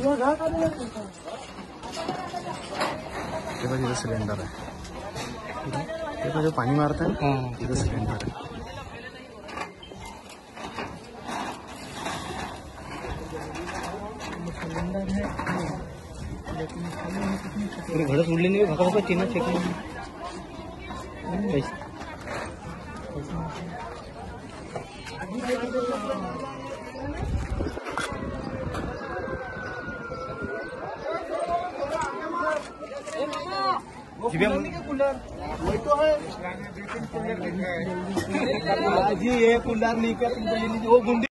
देखो ये सिलेंडर है, देखो जो पानी मारता है ये सिलेंडर है। घर सुन लेने भगा चिन्ह चेक कूलर वही तो है जी, ये कूलर नहीं क्या तुमको ये वो गुंडी